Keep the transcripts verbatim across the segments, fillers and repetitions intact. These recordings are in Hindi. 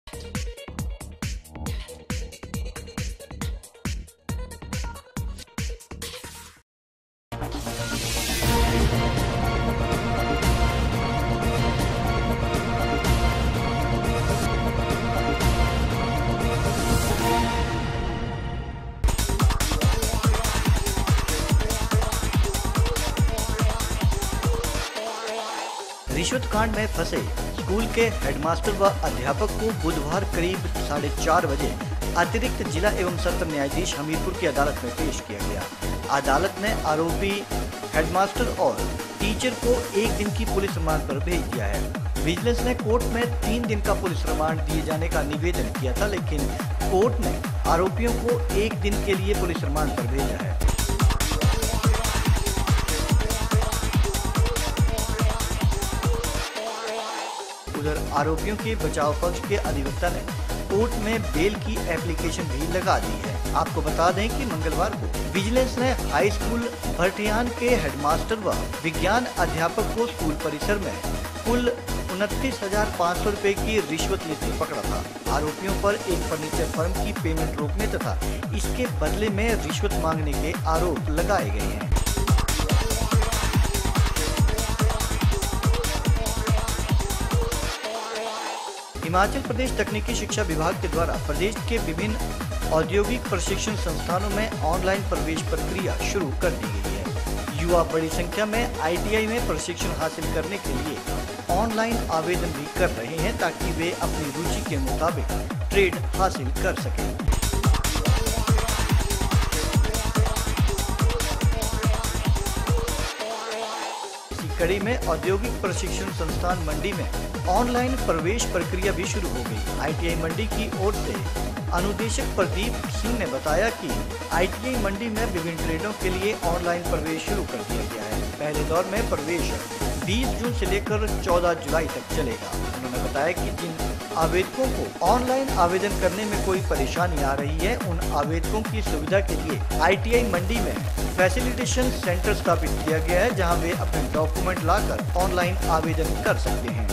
रिश्वत कांड में फंसे स्कूल के हेडमास्टर व अध्यापक को बुधवार करीब साढ़े चार बजे अतिरिक्त जिला एवं सत्र न्यायाधीश हमीरपुर की अदालत में पेश किया गया। अदालत ने आरोपी हेडमास्टर और टीचर को एक दिन की पुलिस रिमांड पर भेज दिया है। विजिलेंस ने कोर्ट में तीन दिन का पुलिस रिमांड दिए जाने का निवेदन किया था, लेकिन कोर्ट ने आरोपियों को एक दिन के लिए पुलिस रिमांड पर भेजा है। उधर आरोपियों के बचाव पक्ष के अधिवक्ता ने कोर्ट में बेल की एप्लीकेशन भी लगा दी है। आपको बता दें कि मंगलवार को विजिलेंस ने हाई स्कूल भरटियान के हेडमास्टर व विज्ञान अध्यापक को स्कूल परिसर में कुल उनतीस हजार पाँच सौ रूपए की रिश्वत लेते पकड़ा था। आरोपियों पर एक फर्नीचर फर्म की पेमेंट रोकने तथा इसके बदले में रिश्वत मांगने के आरोप लगाए गए हैं। हिमाचल प्रदेश तकनीकी शिक्षा विभाग के द्वारा प्रदेश के विभिन्न औद्योगिक प्रशिक्षण संस्थानों में ऑनलाइन प्रवेश प्रक्रिया शुरू कर दी गई है। युवा बड़ी संख्या में आई टी आई में प्रशिक्षण हासिल करने के लिए ऑनलाइन आवेदन भी कर रहे हैं, ताकि वे अपनी रुचि के मुताबिक ट्रेड हासिल कर सकें। कड़ी में औद्योगिक प्रशिक्षण संस्थान मंडी में ऑनलाइन प्रवेश प्रक्रिया भी शुरू हो गई। आई टी आई मंडी की ओर से अनुदेशक प्रदीप सिंह ने बताया कि आई टी आई मंडी में विभिन्न ट्रेडों के लिए ऑनलाइन प्रवेश शुरू कर दिया गया है। पहले दौर में प्रवेश बीस जून से लेकर चौदह जुलाई तक चलेगा। उन्होंने बताया कि जिन आवेदकों को ऑनलाइन आवेदन करने में कोई परेशानी आ रही है, उन आवेदकों की सुविधा के लिए आई टी आई मंडी में फैसिलिटेशन सेंटर स्थापित किया गया है, जहां वे अपने डॉक्यूमेंट लाकर ऑनलाइन आवेदन कर सकते हैं।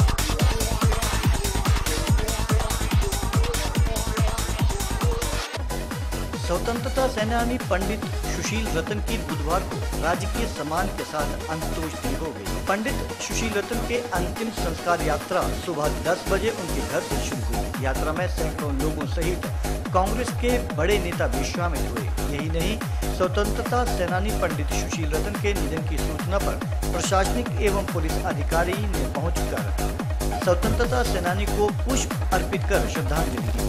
स्वतंत्रता सेनानी पंडित सुशील रतन की बुधवार को राजकीय सम्मान के साथ अंत्येष्टि हो गई। पंडित सुशील रतन के अंतिम संस्कार यात्रा सुबह दस बजे उनके घर से शुरू हुई। यात्रा में सैकड़ों लोगों सहित कांग्रेस के बड़े नेता भी शामिल हुए। यही नहीं, स्वतंत्रता सेनानी पंडित सुशील रतन के निधन की सूचना पर प्रशासनिक एवं पुलिस अधिकारी ने पहुंचकर स्वतंत्रता सेनानी को पुष्प अर्पित कर श्रद्धांजलि दी।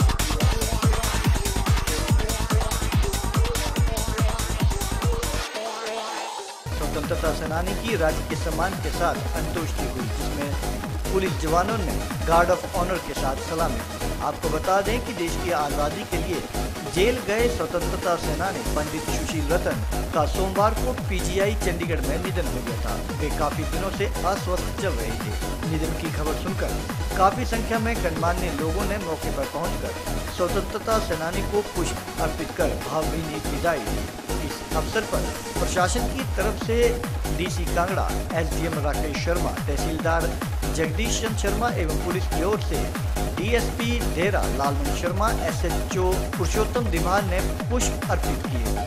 स्वतंत्रता सेनानी की राजकीय सम्मान के साथ अंत्येष्टि हुई, जिसमें पुलिस जवानों ने गार्ड ऑफ ऑनर के साथ सलामी दी। आपको बता दें कि देश की आज़ादी के लिए जेल गए स्वतंत्रता सेनानी पंडित सुशील रतन का सोमवार को पी जी आई चंडीगढ़ में निधन हो गया था। वे काफी दिनों से अस्वस्थ चल रहे थे। निधन की खबर सुनकर काफी संख्या में गणमान्य लोगों ने मौके पर पहुंचकर स्वतंत्रता सेनानी को पुष्प अर्पित कर भावभीनी विदाई दी। इस अवसर पर प्रशासन की तरफ से D C Kangra, S D M Rakesh Sharma, तहसीलदार जगदीश चंद शर्मा एवं पुलिस की ओर से D S P Dehra Lalman Sharma, S H O Purushottam Dhiman ने पुष्प अर्पित किए।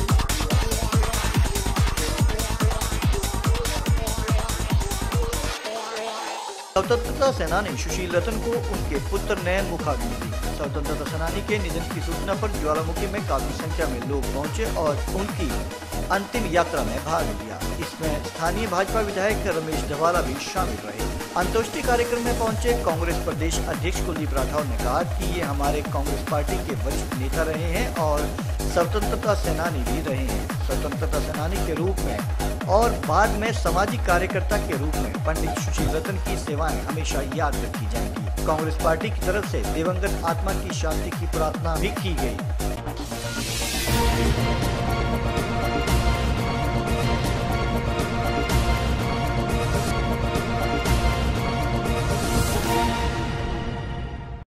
स्वतंत्रता सेनानी सुशील रतन को उनके पुत्र ने मुखाग्नि दी। स्वतंत्रता सेनानी के निधन की सूचना पर ज्वालामुखी में काफी संख्या में लोग पहुंचे और उनकी अंतिम यात्रा में भाग लिया। इसमें स्थानीय भाजपा विधायक रमेश धवाला भी शामिल रहे। अंत्येष्टि कार्यक्रम में पहुंचे कांग्रेस प्रदेश अध्यक्ष कुलदीप राठौर ने कहा कि ये हमारे कांग्रेस पार्टी के वरिष्ठ नेता रहे हैं और स्वतंत्रता सेनानी भी रहे हैं। स्वतंत्रता सेनानी के रूप में और बाद में सामाजिक कार्यकर्ता के रूप में पंडित सुशील रतन की सेवाएं हमेशा याद रखी जाएंगी। कांग्रेस पार्टी की तरफ से दिवंगत आत्मा की शांति की प्रार्थना भी की गई।